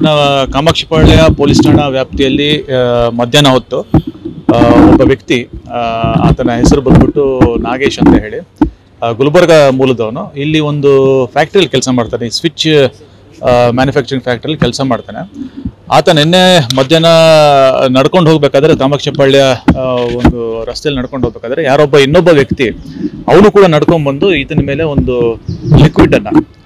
Kamakshipalya police ಠಾಣಾ ವ್ಯಾಪ್ತಿಯಲ್ಲಿ ಮಧ್ಯಾಹ್ನ ಹೊತ್ತು ಒಬ್ಬ ವ್ಯಕ್ತಿ, ಆತನ ಹೆಸರು ಬಂದ್ಬಿಟ್ಟು ನಾಗೇಶ್ ಅಂತ ಹೇಳಿ, ಗುಲ್ಬರ್ಗ ಮೂಲದವನು. ಇಲ್ಲಿ ಒಂದು ಫ್ಯಾಕ್ಟ್ರಿಯಲ್ಲಿ ಕೆಲಸ ಮಾಡ್ತಾನೆ, ಸ್ವಿಚ್ ಮ್ಯಾನುಫ್ಯಾಕ್ಚರಿಂಗ್ ಫ್ಯಾಕ್ಟ್ರಿಯಲ್ಲಿ ಕೆಲಸ ಮಾಡ್ತಾನೆ. ಆತ ನಿನ್ನೆ ಮಧ್ಯಾಹ್ನ ನಡ್ಕೊಂಡು ಹೋಗ್ಬೇಕಾದ್ರೆ, ಕಾಮಾಕ್ಷಿಪಾಳ್ಯ ಒಂದು ರಸ್ತೆಯಲ್ಲಿ ನಡ್ಕೊಂಡು ಹೋಗ್ಬೇಕಾದ್ರೆ ಇನ್ನೊಬ್ಬ ವ್ಯಕ್ತಿ ಅವನು ಕೂಡ ನಡ್ಕೊಂಡು ಬಂದು ಈತನ ಮೇಲೆ ಒಂದು ಲಿಕ್ವಿಡ್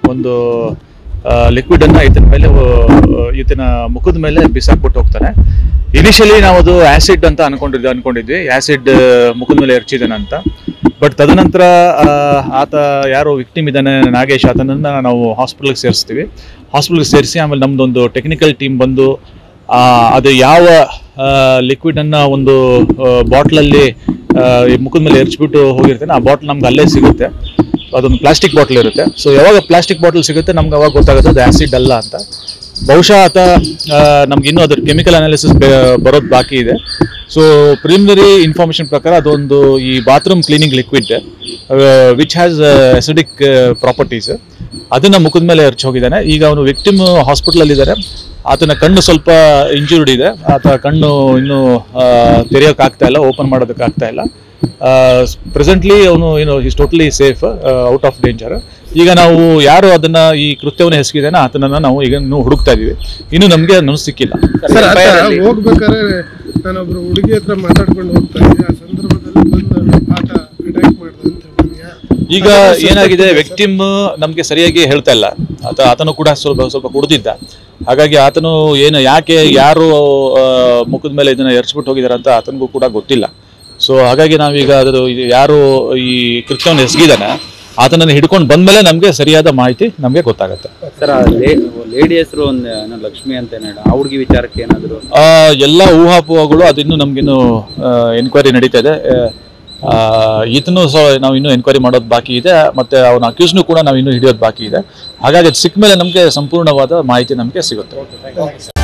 ಅನ್ನ ಈತನ ಮುಖದ ಮೇಲೆ ಬಿಸಾಕ್ಬಿಟ್ಟು ಹೋಗ್ತಾನೆ. ಇನಿಷಿಯಲಿ ನಾವು ಅದು ಆಸಿಡ್ ಅಂತ ಅನ್ಕೊಂಡಿದ್ವಿ, ಆಸಿಡ್ ಮುಖದ ಮೇಲೆ ಎರಚಿದಾನೆ ಅಂತ. ಬಟ್ ತದನಂತರ ಆತ ಯಾರು ವಿಕ್ಟಿಮ್ ಇದ್ದಾನೆ ನಾಗೇಶ್, ಆತನನ್ನ ನಾವು ಹಾಸ್ಪಿಟಲ್ಗೆ ಸೇರಿಸಿ ಆಮೇಲೆ ನಮ್ದೊಂದು ಟೆಕ್ನಿಕಲ್ ಟೀಮ್ ಬಂದು ಅದು ಯಾವ ಲಿಕ್ವಿಡ್ ಅನ್ನ ಒಂದು ಬಾಟ್ಲಲ್ಲಿ ಮುಖದ ಮೇಲೆ ಎರಚಿಬಿಟ್ಟು ಹೋಗಿರ್ತಾನೆ, ಆ ಬಾಟ್ಲ್ ನಮ್ಗೆ ಅಲ್ಲೇ ಸಿಗುತ್ತೆ. ಅದೊಂದು ಪ್ಲಾಸ್ಟಿಕ್ ಬಾಟ್ಲ್ ಇರುತ್ತೆ. ಸೊ ಯಾವಾಗ ಪ್ಲಾಸ್ಟಿಕ್ ಬಾಟ್ಲ್ ಸಿಗುತ್ತೆ ನಮ್ಗೆ ಅವಾಗ ಗೊತ್ತಾಗುತ್ತೆ ಅದು ಆಸಿಡ್ ಅಲ್ಲ ಅಂತ. ಬಹುಶಃ ಆತ ನಮ್ಗೆ ಇನ್ನೂ ಅದ್ರ ಕೆಮಿಕಲ್ ಅನಾಲಿಸಿಸ್ ಬರೋದು ಬಾಕಿ ಇದೆ. ಸೊ ಪ್ರಿಲಿಮಿನರಿ ಇನ್ಫಾರ್ಮೇಶನ್ ಪ್ರಕಾರ ಅದೊಂದು ಈ bathroom cleaning liquid which has acidic properties, ಅದನ್ನ ಮುಖದ ಮೇಲೆ ಎರಚಿ ಹೋಗಿದ್ದಾನೆ. ಈಗ ಅವನು ವಿಕ್ಟಿಮ್ ಹಾಸ್ಪಿಟಲ್ ಇದ್ದಾರೆ. ಆತನ ಕಣ್ಣು ಸ್ವಲ್ಪ ಇಂಜೂರ್ಡ್ ಇದೆ. ಆತ ಕಣ್ಣು ಇನ್ನೂ ತೆರೆಯೋಕ್ಕಾಗ್ತಾ ಇಲ್ಲ, ಓಪನ್ ಮಾಡೋದಕ್ಕಾಗ್ತಾ ಇಲ್ಲ. ಪ್ರೆಸೆಂಟ್ಲಿ ಅವನು is totally safe, out of danger. ಈಗ ನಾವು ಯಾರು ಅದನ್ನ ಈ ಕೃತ್ಯವನ್ನು ಎಸಗಿದಾನೆ ಆತನನ್ನ ನಾವು ಈಗ ಹುಡುಕ್ತಾ ಇದೀವಿ. ಇನ್ನು ನಮ್ಗೆ ಸಿಕ್ಕಿಲ್ಲ. ಹೋಗ್ಬೇಕಾದ್ರೆ ನಾನೊಬ್ರು ಹುಡುಗಿ ಹತ್ರ ಮಾತಾಡ್ಕೊಂಡು ಹೋಗ್ತಾ ಇದ್ದೆ, ಆ ಸಂದರ್ಭದಲ್ಲಿ ಬಂದು ಆತ ಅಟ್ಯಾಕ್ ಮಾಡ್ದ ಅಂತ. ಈಗ ಏನಾಗಿದೆ, ವಿಕ್ಟಿಮ್ ನಮ್ಗೆ ಸರಿಯಾಗಿ ಹೇಳ್ತಾ ಇಲ್ಲ. ಆತನು ಕೂಡ ಸ್ವಲ್ಪ ಕುಡ್ದಿದ್ದ. ಹಾಗಾಗಿ ಆತನು ಯಾರು ಮುಖದ ಮೇಲೆ ಇದನ್ನ ಎರಚ್ಬಿಟ್ಟು ಹೋಗಿದಾರೆ ಅಂತ ಆತನಿಗೂ ಕೂಡ ಗೊತ್ತಿಲ್ಲ. ಸೊ ಹಾಗಾಗಿ ನಾವೀಗ ಯಾರು ಈ ಕೃತ್ಯವನ್ನು ಎಸಗಿದಾನೆ ಆತನನ್ನು ಹಿಡ್ಕೊಂಡು ಬಂದ್ಮೇಲೆ ನಮ್ಗೆ ಸರಿಯಾದ ಮಾಹಿತಿ ನಮ್ಗೆ ಗೊತ್ತಾಗುತ್ತೆ. ಸರ್, ಲೇಡಿ ಹೆಸರು ಒಂದು ಲಕ್ಷ್ಮಿ ಅಂತ ಆ ಹುಡುಗಿ ವಿಚಾರಕ್ಕೆ ಏನಾದ್ರು ಎಲ್ಲ ಊಹಾಪೋಹಗಳು, ಅದಿನ್ನು ನಮ್ಗಿನ್ನು ಎನ್ಕ್ವೈರಿ ನಡೀತಾ ಇದೆ. ಈತನು ನಾವು ಇನ್ನೂ ಎನ್ಕ್ವೈರಿ ಮಾಡೋದು ಬಾಕಿ ಇದೆ, ಮತ್ತೆ ಅವನ ಅಕ್ಯೂಸ್ನು ಕೂಡ ನಾವು ಇನ್ನೂ ಹಿಡಿಯೋದು ಬಾಕಿ ಇದೆ. ಹಾಗಾಗಿ ಅದು ಸಿಕ್ಕ ಮೇಲೆ ನಮಗೆ ಸಂಪೂರ್ಣವಾದ ಮಾಹಿತಿ ನಮಗೆ ಸಿಗುತ್ತೆ.